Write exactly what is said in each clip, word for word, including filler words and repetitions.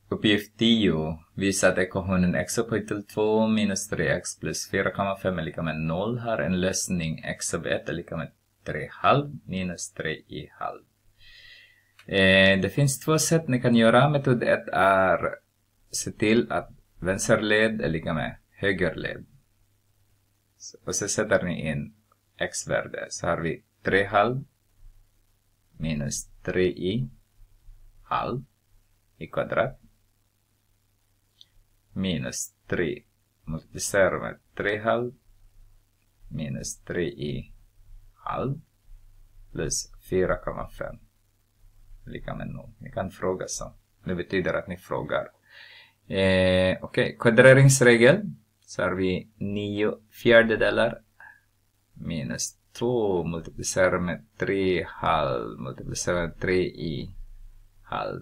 Uppgift tio. Visa att ekvationen x upphöjt till två minus tre x plus fyra komma fem är lika med noll har en lösning x av ett är lika med tre halv minus tre i halv. Eh, det finns två sätt ni kan göra. Metod ett är se till att vänsterled är lika med högerled. Och så sätter ni in x-värde. Så har vi tre halv minus tre i halv i kvadrat minus tre multiplicerar med tre halv minus tre i halv plus fyra komma fem lika med noll. Ni kan fråga så. Det betyder att ni frågar. Eh, Okej, okay. Kvadreringsregel. Så har vi nio fjärdedelar minus två multiplicerar med tre halv multiplicerar med tre i halv.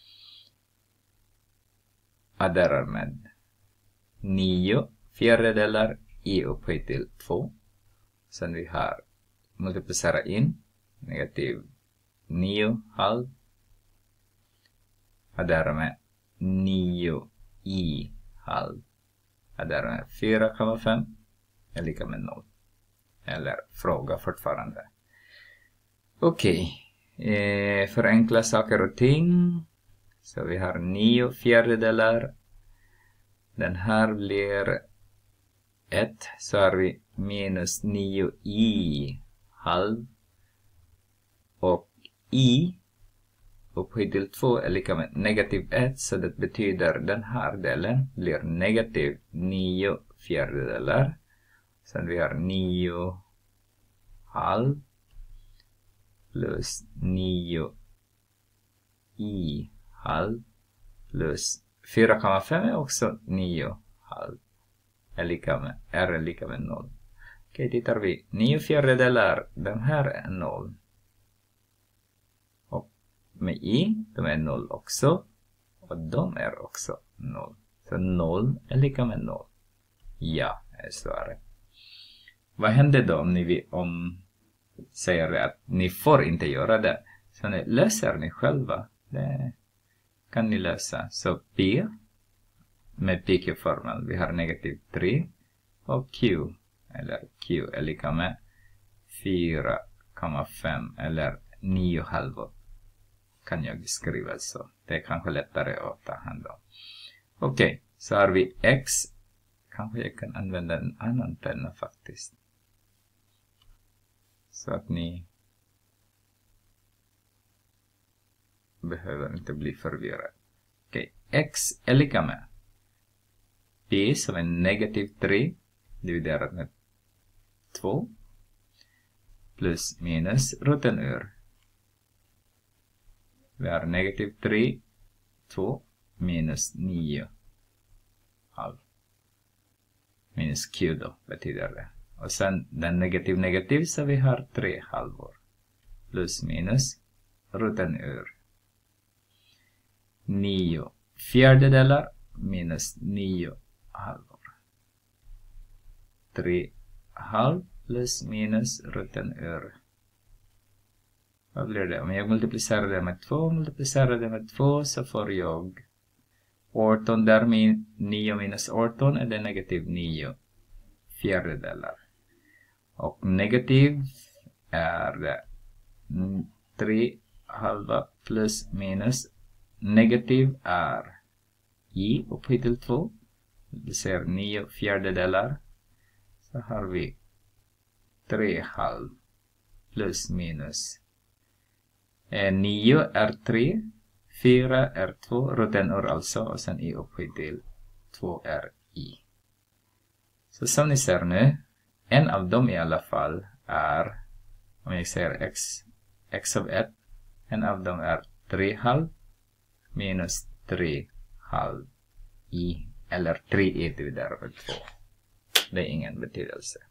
Adderar med nio fjärdedelar i upphöjt till två. Sen vi har multiplicera in negativ nio halv. Adderar med nio i halv. Adderar med fyra komma fem är lika med noll. Eller fråga fortfarande. Okej. Okay. Eh, förenkla saker och ting. Så vi har nio fjärdedelar. Den här blir ett. Så har vi minus nio i halv. Och i upphöjt till två är lika med negativ ett. Så det betyder den här delen blir negativ nio fjärdedelar. Sen vi har nio halv plus nio i halv plus fyra komma fem är också nio halv är lika med, är lika med noll. Okej, tittar vi. nio fjärdedelar, den här är noll. Och med i, de är noll också. Och de är också noll. Så noll är lika med noll. Ja, är svaret. Vad händer då om ni om säger att ni får inte göra det? Så ni löser ni själva. Det kan ni lösa. Så P med P Q-formeln. Vi har negativ tre. Och Q. Eller Q är lika med fyra komma fem. Eller nio halvor. Kan jag skriva så. Det är kanske lättare att ta hand om. Okej. Okay, så har vi X. Kanske jag kan använda en annan penna faktiskt. Så att ni behöver inte bli förvirrade. Okej, okay. X är lika med P som är negativ tre dividerat med två plus minus roten ur. Vi har negativ tre, två minus nio halv. Minus Q då betyder det. Och sen den negativ negativ så vi har tre halvor. Plus minus roten ur. nio fjärdedelar minus nio halvor. tre halv plus minus roten ur. Vad blir det? Om jag multiplicerar det med två, multiplicerar det med två så får jag arton där min nio minus arton är det negativ nio fjärdedelar. Och negativ är det tre halva plus minus. Negativ är i upphöjt till två. Det ser nio fjärdedelar. Så har vi tre halv plus minus. Eh, nio är tre. fyra är två. Roten ur alltså. Och sen i upphöjt till två är i. Så som ni ser nu. En av dem i alla fall är. Om jag säger x. X av ett. En av dem är tre halv. Minus tre halv i. Eller tre i dividerat med två. Det är ingen betydelse.